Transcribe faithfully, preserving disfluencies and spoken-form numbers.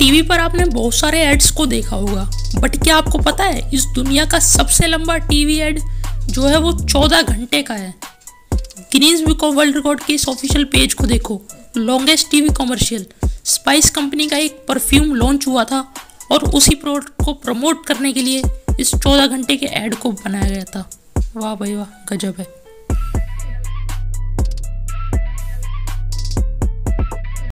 TV पर आपने बहुत सारे एड्स को देखा होगा, बट क्या आपको पता है इस दुनिया का सबसे लंबा टीवी एड जो है वो चौदह घंटे का है। Guinness book of world record के इस ऑफिशियल पेज को देखो। Longest TV commercial spice company का एक परफ्यूम लॉन्च हुआ था और उसी प्रोडक्ट को प्रमोट करने के लिए इस चौदह घंटे के एड को बनाया गया था। वाह भाई वाह, गजब है।